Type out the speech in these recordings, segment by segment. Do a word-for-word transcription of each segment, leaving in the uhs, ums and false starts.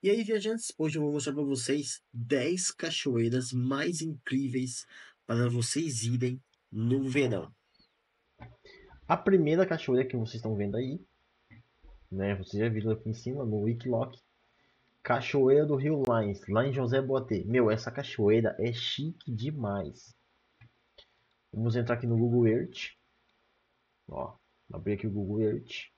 E aí, viajantes, hoje eu vou mostrar para vocês dez cachoeiras mais incríveis para vocês irem no verão. A primeira cachoeira que vocês estão vendo aí, né? Vocês já viram aqui em cima no Wikiloc. Cachoeira do Rio Lines, lá em José Boatê. Meu, essa cachoeira é chique demais. Vamos entrar aqui no Google Earth. Ó, abrir aqui o Google Earth.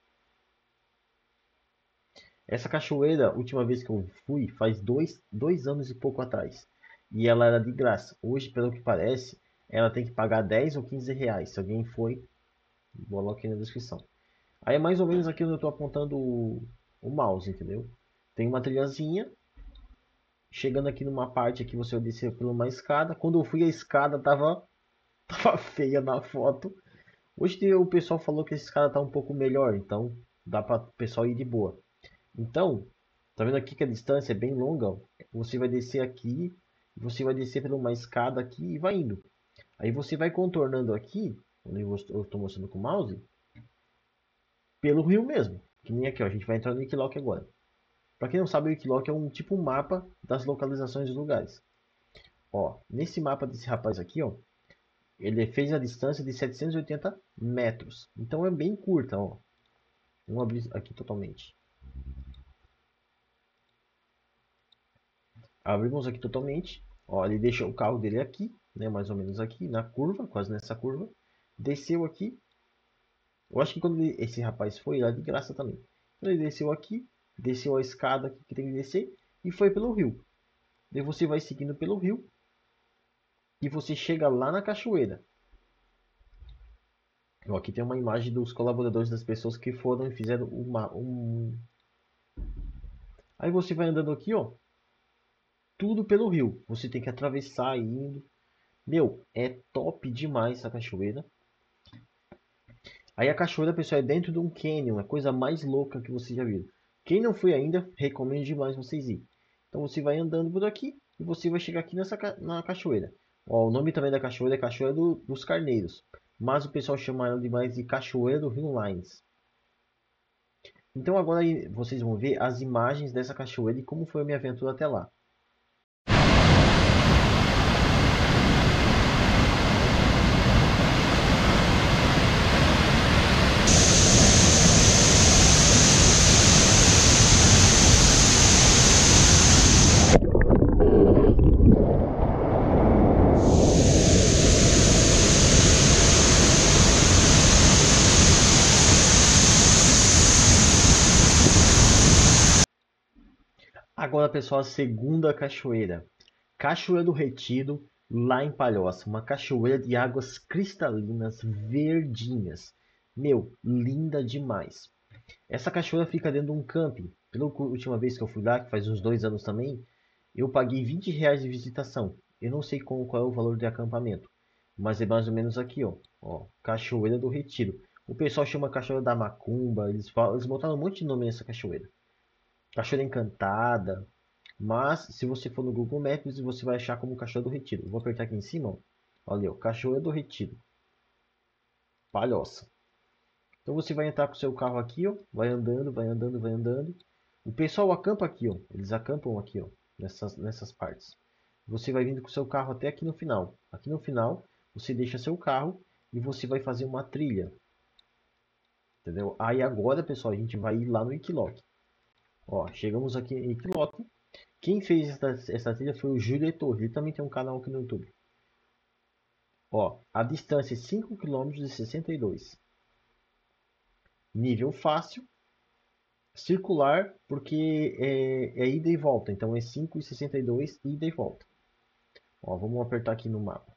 Essa cachoeira, última vez que eu fui, faz dois, dois anos e pouco atrás. E ela era de graça. Hoje, pelo que parece, ela tem que pagar dez ou quinze reais. Se alguém foi, vou aqui na descrição. Aí é mais ou menos aqui onde eu estou apontando o, o mouse, entendeu? Tem uma trilhazinha. Chegando aqui numa parte aqui, você vai descer por uma escada. Quando eu fui, a escada tava, tava feia na foto. Hoje o pessoal falou que essa escada tá um pouco melhor, então dá para o pessoal ir de boa. Então, tá vendo aqui que a distância é bem longa? Você vai descer aqui, você vai descer por uma escada aqui e vai indo. Aí você vai contornando aqui, onde eu estou mostrando com o mouse, pelo rio mesmo. Que nem aqui, ó, a gente vai entrar no Wikiloc agora. Para quem não sabe, o Wikiloc é um tipo um mapa das localizações dos lugares. Ó, nesse mapa desse rapaz aqui, ó, ele fez a distância de setecentos e oitenta metros. Então é bem curta, ó. Vamos abrir aqui totalmente. Abrimos aqui totalmente. Ó, ele deixou o carro dele aqui, né, mais ou menos aqui, na curva, quase nessa curva. Desceu aqui. Eu acho que quando ele, esse rapaz foi, lá de graça também. Então ele desceu aqui, desceu a escada que tem que descer e foi pelo rio. Daí você vai seguindo pelo rio e você chega lá na cachoeira. Ó, aqui tem uma imagem dos colaboradores das pessoas que foram e fizeram uma, um... Aí você vai andando aqui, ó. Tudo pelo rio. Você tem que atravessar indo. Meu, é top demais essa cachoeira. Aí a cachoeira, pessoal, é dentro de um canyon. É a coisa mais louca que você já viu. Quem não foi ainda, recomendo demais vocês ir. Então você vai andando por aqui e você vai chegar aqui nessa na cachoeira. Ó, o nome também da cachoeira é Cachoeira do, dos Carneiros. Mas o pessoal chama ela demais de Cachoeira do Rio Lines. Então agora vocês vão ver as imagens dessa cachoeira e como foi a minha aventura até lá. Agora, pessoal, a segunda cachoeira. Cachoeira do Retiro, lá em Palhoça. Uma cachoeira de águas cristalinas, verdinhas. Meu, linda demais. Essa cachoeira fica dentro de um camping. Pela última vez que eu fui lá, que faz uns dois anos também, eu paguei vinte reais de visitação. Eu não sei qual, qual é o valor de acampamento, mas é mais ou menos aqui, ó. Ó, Cachoeira do Retiro. O pessoal chama Cachoeira da Macumba, eles, falam, eles botaram um monte de nome nessa cachoeira. Cachoeira Encantada, mas se você for no Google Maps, você vai achar como Cachoeira do Retiro. Eu vou apertar aqui em cima, ó. Olha, ó, Cachoeira do Retiro. Palhoça. Então você vai entrar com o seu carro aqui, ó, vai andando, vai andando, vai andando. O pessoal acampa aqui, ó. Eles acampam aqui, ó, nessas, nessas partes. Você vai vindo com o seu carro até aqui no final. Aqui no final, você deixa seu carro e você vai fazer uma trilha. Entendeu? Aí agora, pessoal, a gente vai ir lá no Wikiloc. Ó, chegamos aqui em Wikiloc. Quem fez essa, essa trilha foi o Júlio Torres. Ele também tem um canal aqui no YouTube. Ó, a distância é cinco quilômetros e sessenta e dois. Nível fácil. Circular, porque é, é ida e volta. Então é cinco e sessenta e dois ida e volta. Ó, vamos apertar aqui no mapa.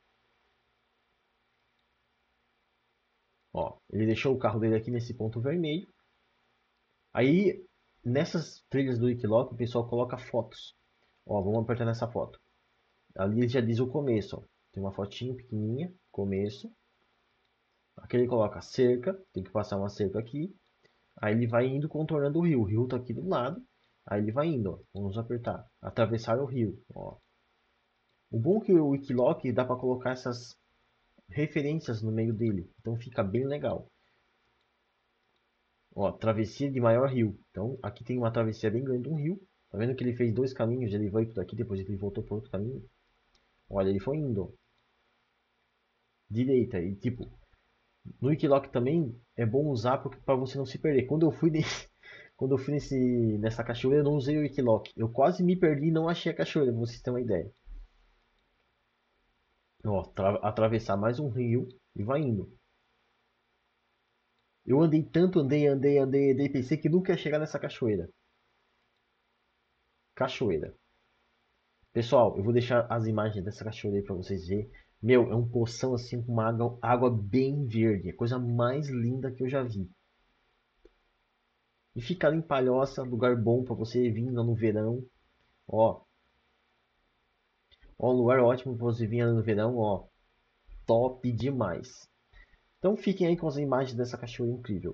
Ó, ele deixou o carro dele aqui nesse ponto vermelho. Aí, nessas trilhas do Wikiloc, o pessoal coloca fotos. Ó, vamos apertar nessa foto. Ali já diz o começo, ó. Tem uma fotinho pequenininha, começo. Aqui ele coloca cerca, tem que passar uma cerca aqui. Aí ele vai indo contornando o rio. O rio tá aqui do lado. Aí ele vai indo, ó. Vamos apertar. Atravessar o rio, ó. O bom é que o Wikiloc dá para colocar essas referências no meio dele. Então fica bem legal. Ó, travessia de maior rio. Então aqui tem uma travessia bem grande de um rio. Tá vendo que ele fez dois caminhos? Ele veio por aqui, depois ele voltou por outro caminho. Olha, ele foi indo. Direita. E tipo, no Wikiloc também é bom usar para você não se perder. Quando eu fui nesse, quando eu fui nesse, nessa cachoeira, eu não usei o Wikiloc. Eu quase me perdi e não achei a cachoeira, pra vocês terem uma ideia. Ó, tra- atravessar mais um rio e vai indo. Eu andei tanto, andei, andei, andei, andei, pensei que nunca ia chegar nessa cachoeira. Cachoeira. Pessoal, eu vou deixar as imagens dessa cachoeira aí pra vocês verem. Meu, é um poção assim com uma água, água bem verde. É a coisa mais linda que eu já vi. E fica ali em Palhoça, lugar bom pra você vir lá no verão. Ó, ó, um lugar ótimo pra você vir lá no verão, ó. Top demais. Então fiquem aí com as imagens dessa cachoeira incrível.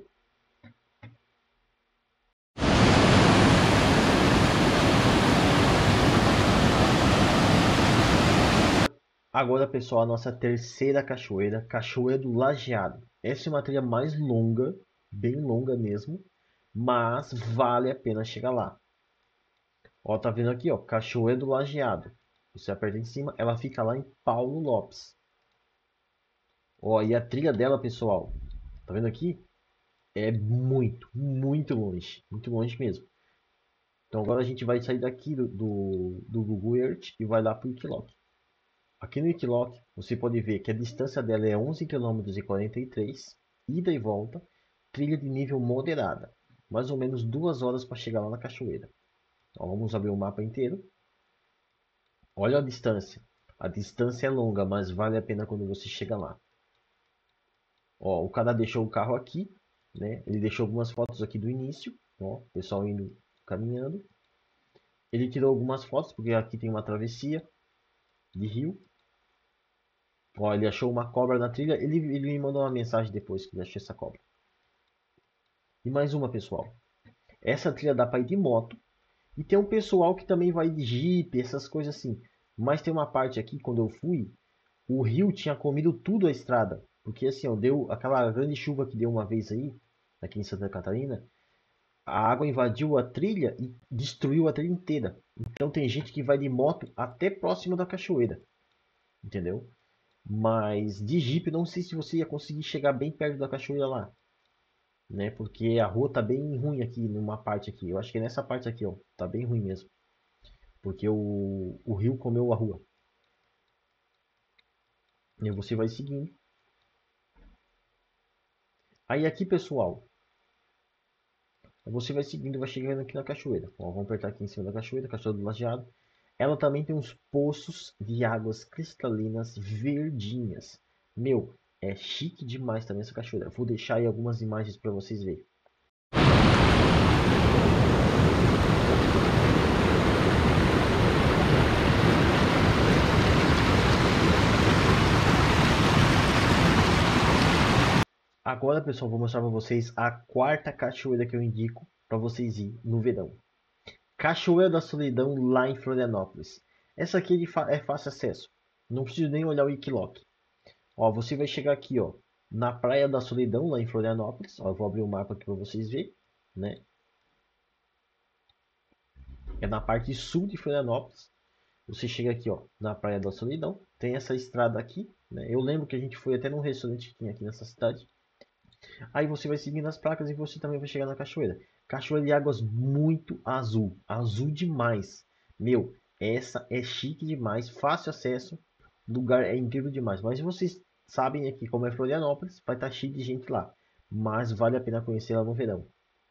Agora, pessoal, a nossa terceira cachoeira, Cachoeira do Lajeado. Essa é uma trilha mais longa, bem longa mesmo, mas vale a pena chegar lá. Ó, tá vendo aqui, ó, Cachoeira do Lajeado. Você aperta em cima, ela fica lá em Paulo Lopes. Ó, e a trilha dela, pessoal, tá vendo aqui? É muito, muito longe, muito longe mesmo. Então agora a gente vai sair daqui do, do, do Google Earth e vai lá pro Wikiloc. Aqui no Wikiloc, você pode ver que a distância dela é onze quilômetros e quarenta e três, ida e volta, trilha de nível moderada, mais ou menos duas horas para chegar lá na cachoeira. Então, vamos abrir o mapa inteiro. Olha a distância. A distância é longa, mas vale a pena quando você chega lá. Ó, o cara deixou o carro aqui, né? Ele deixou algumas fotos aqui do início, ó, o pessoal indo caminhando. Ele tirou algumas fotos porque aqui tem uma travessia de rio. Ó, ele achou uma cobra na trilha. Ele, ele me mandou uma mensagem depois que ele achou essa cobra. E mais uma, pessoal. Essa trilha dá para ir de moto. E tem um pessoal que também vai de jipe, essas coisas assim. Mas tem uma parte aqui, quando eu fui, o rio tinha comido tudo a estrada. Porque assim, ó, deu aquela grande chuva que deu uma vez aí, aqui em Santa Catarina. A água invadiu a trilha e destruiu a trilha inteira. Então tem gente que vai de moto até próximo da cachoeira. Entendeu? Mas de Jeep, não sei se você ia conseguir chegar bem perto da cachoeira lá, né? Porque a rua tá bem ruim aqui, numa parte aqui. Eu acho que é nessa parte aqui, ó, tá bem ruim mesmo. Porque o, o rio comeu a rua. E você vai seguindo. Aí aqui, pessoal, você vai seguindo, vai chegando aqui na cachoeira. Ó, vamos apertar aqui em cima da cachoeira, cachoeira do Lajeado. Ela também tem uns poços de águas cristalinas verdinhas. Meu, é chique demais também essa cachoeira. Vou deixar aí algumas imagens para vocês verem. Agora, pessoal, vou mostrar para vocês a quarta cachoeira que eu indico para vocês ir no verão. Cachoeira da Solidão, lá em Florianópolis. Essa aqui é fácil acesso. Não preciso nem olhar o Wikiloc. Ó, você vai chegar aqui, ó, na Praia da Solidão, lá em Florianópolis. Ó, eu vou abrir o mapa aqui para vocês verem, né? É na parte sul de Florianópolis. Você chega aqui, ó, na Praia da Solidão. Tem essa estrada aqui, né? Eu lembro que a gente foi até num restaurante que tinha aqui nessa cidade. Aí você vai seguindo as placas e você também vai chegar na cachoeira. Cachoeira de águas muito azul. Azul demais. Meu, essa é chique demais. Fácil acesso. Lugar é incrível demais. Mas vocês sabem aqui como é Florianópolis. Vai estar cheio de gente lá. Mas vale a pena conhecer ela no verão.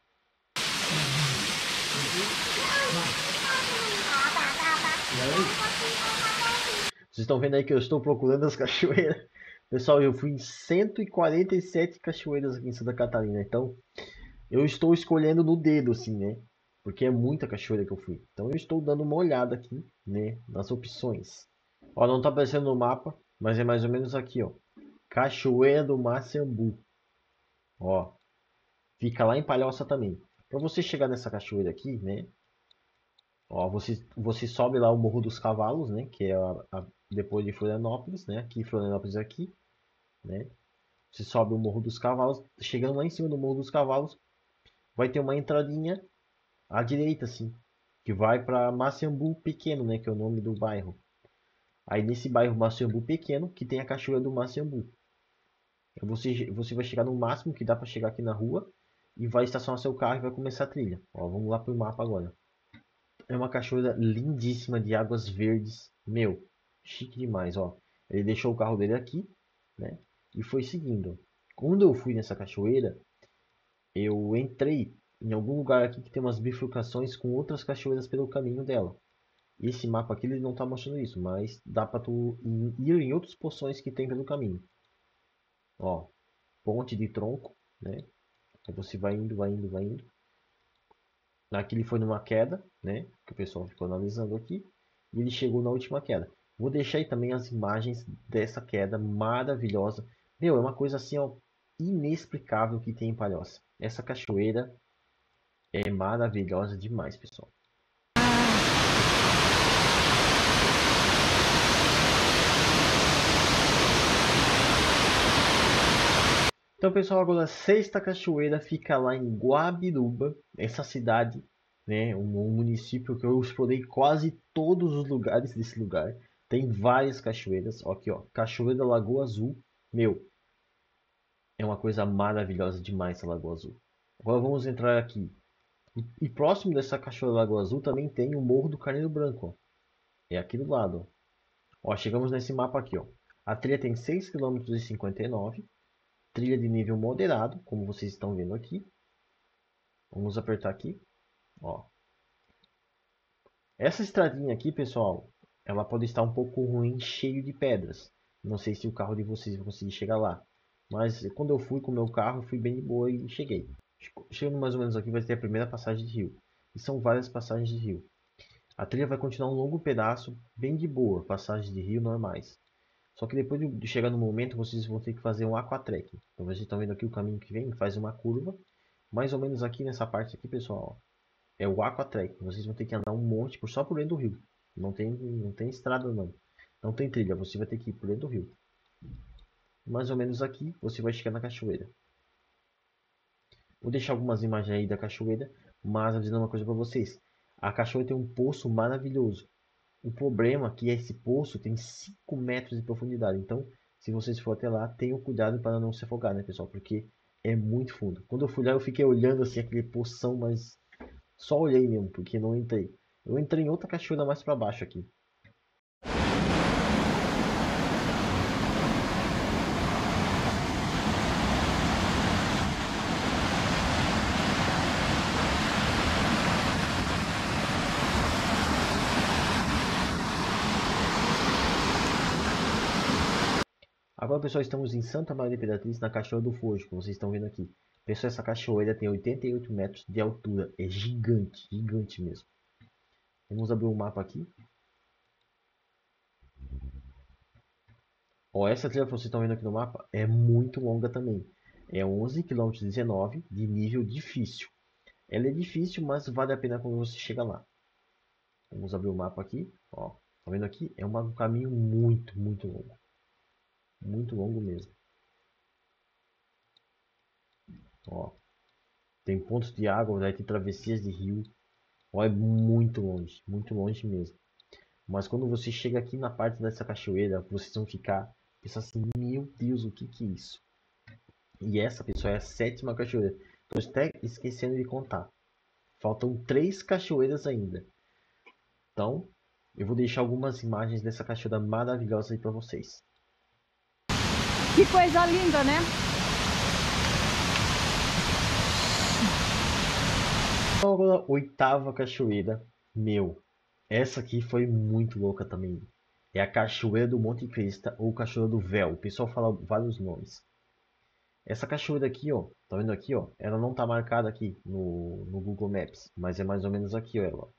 Vocês estão vendo aí que eu estou procurando as cachoeiras. Pessoal, eu fui em cento e quarenta e sete cachoeiras aqui em Santa Catarina. Então, eu estou escolhendo no dedo, assim, né? Porque é muita cachoeira que eu fui. Então eu estou dando uma olhada aqui, né? Nas opções. Ó, não tá aparecendo no mapa, mas é mais ou menos aqui, ó. Cachoeira do Maciambu. Ó, fica lá em Palhoça também. Para você chegar nessa cachoeira aqui, né? Ó, você, você sobe lá o Morro dos Cavalos, né? Que é a, a, depois de Florianópolis, né? Aqui, Florianópolis aqui, né? Você sobe o Morro dos Cavalos. Chegando lá em cima do Morro dos Cavalos, vai ter uma entradinha à direita, assim. que vai para Maciambu Pequeno, né, que é o nome do bairro. Aí nesse bairro Maciambu Pequeno, que tem a cachoeira do Maciambu. Você, você vai chegar no máximo que dá para chegar aqui na rua e vai estacionar seu carro e vai começar a trilha. Ó, vamos lá pro mapa agora. É uma cachoeira lindíssima de águas verdes. Meu, chique demais, ó. Ele deixou o carro dele aqui, né? E foi seguindo. Quando eu fui nessa cachoeira, eu entrei em algum lugar aqui que tem umas bifurcações com outras cachoeiras pelo caminho dela. Esse mapa aqui ele não tá mostrando isso, mas dá para tu ir em outras poções que tem pelo caminho. Ó, ponte de tronco, né? Aí você vai indo, vai indo, vai indo. Aqui ele foi numa queda, né? Que o pessoal ficou analisando aqui. E ele chegou na última queda. Vou deixar aí também as imagens dessa queda maravilhosa. Meu, é uma coisa assim, ó, inexplicável que tem em Palhoça. Essa cachoeira é maravilhosa demais, pessoal. Então, pessoal, agora a sexta cachoeira fica lá em Guabiruba, essa cidade, né, um, um município que eu explorei quase todos os lugares desse lugar. Tem várias cachoeiras, ó, aqui, ó, Cachoeira Lagoa Azul, meu, é uma coisa maravilhosa demais a Lagoa Azul. Agora vamos entrar aqui. E, e próximo dessa Cachoeira Lagoa Azul também tem o Morro do Carneiro Branco, ó. É aqui do lado, ó. Ó, chegamos nesse mapa aqui, ó. A trilha tem seis quilômetros e cinquenta e nove. Trilha de nível moderado, como vocês estão vendo aqui. Vamos apertar aqui, ó. Essa estradinha aqui, pessoal, ela pode estar um pouco ruim, cheio de pedras. Não sei se o carro de vocês vai conseguir chegar lá. Mas quando eu fui com o meu carro, fui bem de boa e cheguei. Chegando mais ou menos aqui, vai ter a primeira passagem de rio. E são várias passagens de rio. A trilha vai continuar um longo pedaço, bem de boa, passagens de rio normais. Só que depois de chegar no momento, vocês vão ter que fazer um aquatrek. Então vocês estão vendo aqui o caminho que vem, faz uma curva. Mais ou menos aqui nessa parte aqui, pessoal, ó, é o aquatrek. Vocês vão ter que andar um monte por, só por dentro do rio. Não tem, não tem estrada não. Não tem trilha, você vai ter que ir por dentro do rio. Mais ou menos aqui, você vai chegar na cachoeira. Vou deixar algumas imagens aí da cachoeira, mas vou dizer uma coisa para vocês. A cachoeira tem um poço maravilhoso. O problema é que esse poço tem cinco metros de profundidade. Então, se vocês for até lá, tenham cuidado para não se afogar, né, pessoal? Porque é muito fundo. Quando eu fui lá, eu fiquei olhando assim aquele poção, mas só olhei mesmo, porque não entrei. Eu entrei em outra cachoeira mais para baixo aqui. Agora, pessoal, estamos em Santa Maria Imperatriz, na Cachoeira do Fojo, como vocês estão vendo aqui. Pessoal, essa cachoeira tem oitenta e oito metros de altura. É gigante, gigante mesmo. Vamos abrir o um mapa aqui. Ó, essa trilha que vocês estão vendo aqui no mapa é muito longa também. É onze quilômetros e dezenove de nível difícil. Ela é difícil, mas vale a pena quando você chega lá. Vamos abrir o mapa aqui. Ó, tá vendo aqui? É um caminho muito, muito longo. Muito longo mesmo. Ó, tem pontos de água, vai ter travessias de rio. Ó, é muito longe, muito longe mesmo. Mas quando você chega aqui na parte dessa cachoeira, vocês vão ficar pensando assim, meu Deus, o que que é isso? E essa, pessoal, é a sétima cachoeira. Estou até esquecendo de contar. Faltam três cachoeiras ainda. Então, eu vou deixar algumas imagens dessa cachoeira maravilhosa aí para vocês. Que coisa linda, né? Então, agora, oitava cachoeira. Meu, essa aqui foi muito louca também. É a Cachoeira do Monte Cristo ou Cachoeira do Véu. O pessoal fala vários nomes. Essa cachoeira aqui, ó, tá vendo aqui, ó? Ela não tá marcada aqui no, no Google Maps, mas é mais ou menos aqui, ó, ela.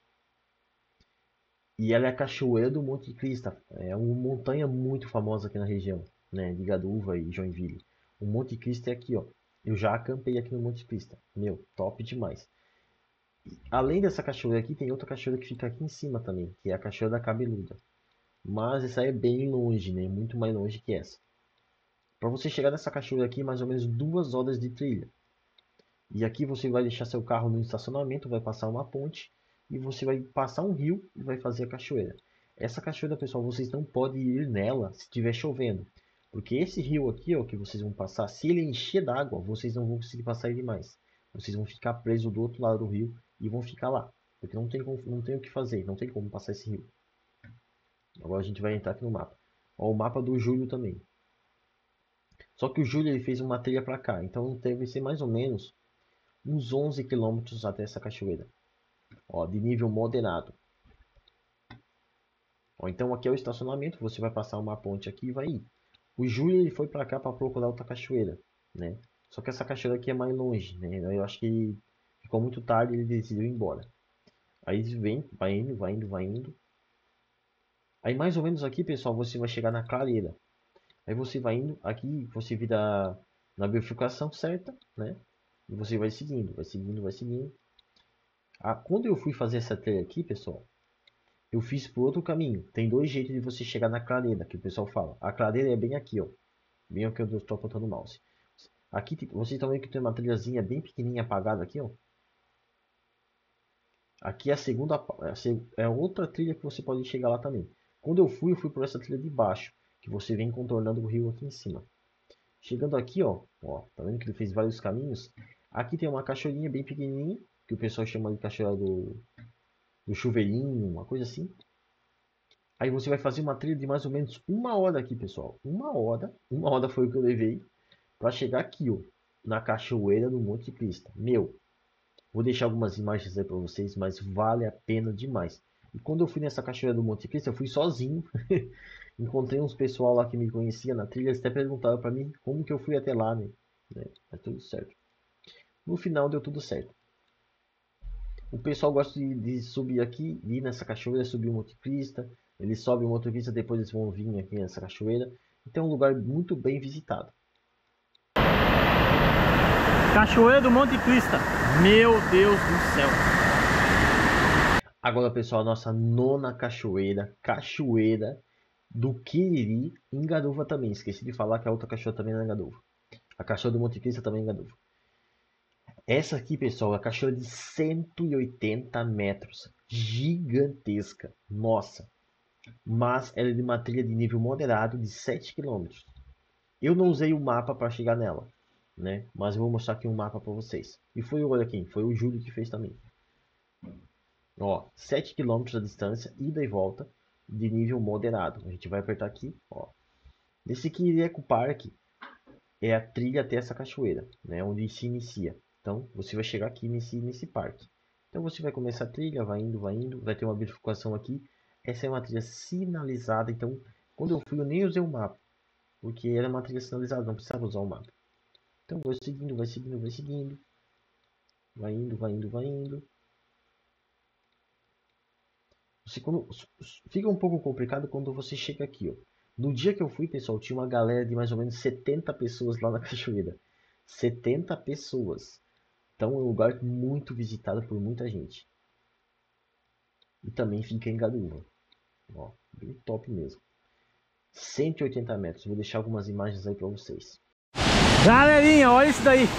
E ela é a Cachoeira do Monte Cristo. É uma montanha muito famosa aqui na região, né, de Garuva e Joinville. O Monte Cristo é aqui, ó. Eu já acampei aqui no Monte Cristo. Meu, top demais. E, além dessa cachoeira aqui, tem outra cachoeira que fica aqui em cima também, que é a Cachoeira da Cabeluda. Mas essa aí é bem longe, né? Muito mais longe que essa. Para você chegar nessa cachoeira aqui, mais ou menos duas horas de trilha. E aqui você vai deixar seu carro no estacionamento, vai passar uma ponte e você vai passar um rio e vai fazer a cachoeira. Essa cachoeira, pessoal, vocês não podem ir nela se estiver chovendo. Porque esse rio aqui, ó, que vocês vão passar, se ele encher d'água, vocês não vão conseguir passar ele mais. Vocês vão ficar presos do outro lado do rio e vão ficar lá. Porque não tem, como, não tem o que fazer, não tem como passar esse rio. Agora a gente vai entrar aqui no mapa. Ó, o mapa do Júlio também. Só que o Júlio ele fez uma trilha para cá, então deve ser mais ou menos uns onze quilômetros até essa cachoeira. Ó, de nível moderado. Ó, então aqui é o estacionamento, você vai passar uma ponte aqui e vai ir. O Júlio ele foi para cá para procurar outra cachoeira, né? Só que essa cachoeira aqui é mais longe, né? Eu acho que ficou muito tarde e ele decidiu ir embora. Aí vem, vai indo, vai indo, vai indo. Aí mais ou menos aqui, pessoal, você vai chegar na clareira. Aí você vai indo, aqui você vira na bifurcação certa, né? E você vai seguindo, vai seguindo, vai seguindo. Ah, quando eu fui fazer essa trilha aqui, pessoal, eu fiz por outro caminho. Tem dois jeitos de você chegar na clareira, que o pessoal fala. A clareira é bem aqui, ó. Bem aqui onde eu estou apontando o mouse. Aqui, vocês estão vendo que tem uma trilhazinha bem pequenininha apagada aqui, ó. Aqui é a segunda, é outra trilha que você pode chegar lá também. Quando eu fui, eu fui por essa trilha de baixo, que você vem contornando o rio aqui em cima. Chegando aqui, ó, ó, tá vendo que ele fez vários caminhos? Aqui tem uma cachoeirinha bem pequenininha, que o pessoal chama de cachoeira do, do chuveirinho, uma coisa assim. Aí você vai fazer uma trilha de mais ou menos uma hora aqui, pessoal. Uma hora, uma hora foi o que eu levei para chegar aqui, ó, na cachoeira do Monte Cristo. Meu, vou deixar algumas imagens aí para vocês, mas vale a pena demais. E quando eu fui nessa cachoeira do Monte Cristo, eu fui sozinho. Encontrei uns pessoal lá que me conhecia na trilha, eles até perguntaram para mim como que eu fui até lá, né? Mas tudo certo. No final deu tudo certo. O pessoal gosta de, de subir aqui, de ir nessa cachoeira, subir o Monte Cristo. Eles sobem o Monte Cristo, depois eles vão vir aqui nessa cachoeira. Então é um lugar muito bem visitado. Cachoeira do Monte Cristo. Meu Deus do céu. Agora, pessoal, a nossa nona cachoeira, Cachoeira do Quiriri, em Garuva também. Esqueci de falar que a outra cachoeira também é em Garuva. A cachoeira do Monte Cristo também é em Garuva. Essa aqui, pessoal, é a cachoeira de cento e oitenta metros. Gigantesca. Nossa. Mas ela é de uma trilha de nível moderado de sete quilômetros. Eu não usei o mapa para chegar nela, né? Mas eu vou mostrar aqui um mapa para vocês. E foi o, olha aqui, foi o Júlio que fez também. Ó, sete quilômetros a distância, ida e volta, de nível moderado. A gente vai apertar aqui, ó. Nesse Quirico Park é a trilha até essa cachoeira, né? Onde se inicia. Então, você vai chegar aqui nesse, nesse parque. Então, você vai começar a trilha, vai indo, vai indo. Vai ter uma bifurcação aqui. Essa é uma trilha sinalizada. Então, quando eu fui, eu nem usei o mapa. Porque era uma trilha sinalizada, não precisava usar o mapa. Então, vai seguindo, vai seguindo, vai seguindo. Vai indo, vai indo, vai indo. Você, quando, fica um pouco complicado quando você chega aqui, ó. No dia que eu fui, pessoal, tinha uma galera de mais ou menos setenta pessoas lá na cachoeira. setenta pessoas. Então é um lugar muito visitado por muita gente. E também fica em Garuva. Ó, bem top mesmo. cento e oitenta metros. Vou deixar algumas imagens aí para vocês. Galerinha, olha isso daí.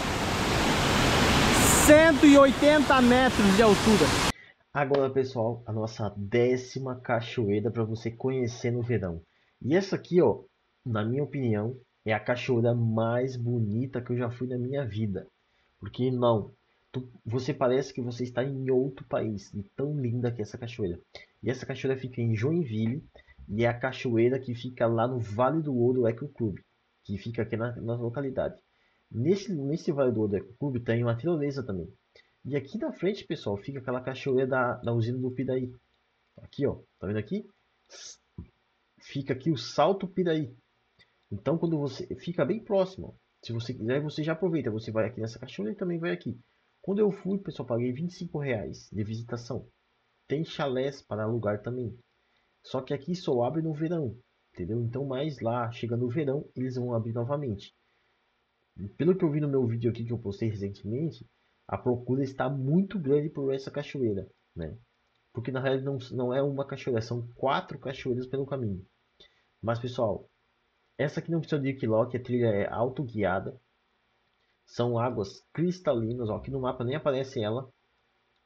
cento e oitenta metros de altura. Agora, pessoal, a nossa décima cachoeira para você conhecer no verão. E essa aqui, ó, na minha opinião, é a cachoeira mais bonita que eu já fui na minha vida. Porque não, tu, você parece que você está em outro país, de tão linda que é essa cachoeira. E essa cachoeira fica em Joinville, e é a cachoeira que fica lá no Vale do Ouro Eco Clube, que fica aqui na, na localidade. Nesse, nesse Vale do Ouro Eco Clube tem uma tirolesa também. E aqui na frente, pessoal, fica aquela cachoeira da, da usina do Piraí. Aqui, ó, tá vendo aqui? Fica aqui o Salto Piraí. Então, quando você fica bem próximo, ó. Se você quiser, você já aproveita. Você vai aqui nessa cachoeira e também vai aqui. Quando eu fui, pessoal, paguei vinte e cinco reais de visitação. Tem chalés para alugar também. Só que aqui só abre no verão, entendeu? Então, mais lá, chegando o verão, eles vão abrir novamente. Pelo que eu vi no meu vídeo aqui que eu postei recentemente, a procura está muito grande por essa cachoeira, né? Porque na realidade não, não é uma cachoeira, são quatro cachoeiras pelo caminho. Mas, pessoal, essa aqui não precisa de equiloque, a trilha é autoguiada. São águas cristalinas, ó, aqui no mapa nem aparece ela.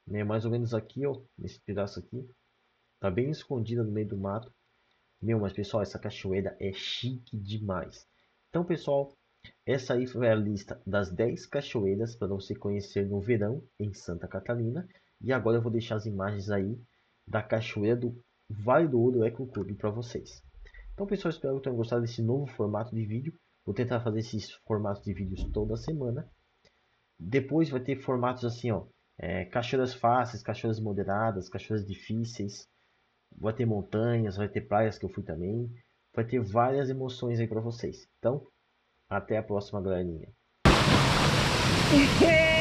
né? Mais ou menos aqui, ó, nesse pedaço aqui. Tá bem escondida no meio do mato. Meu, mas pessoal, essa cachoeira é chique demais. Então, pessoal, essa aí foi a lista das dez cachoeiras para você conhecer no verão em Santa Catarina. E agora eu vou deixar as imagens aí da cachoeira do Vale do Ouro Eco Clube para vocês. Então, pessoal, espero que tenham gostado desse novo formato de vídeo. Vou tentar fazer esses formatos de vídeos toda semana. Depois vai ter formatos assim, ó, é, cachoeiras fáceis, cachoeiras moderadas, cachoeiras difíceis. Vai ter montanhas, vai ter praias que eu fui também. Vai ter várias emoções aí para vocês. Então, até a próxima, galerinha.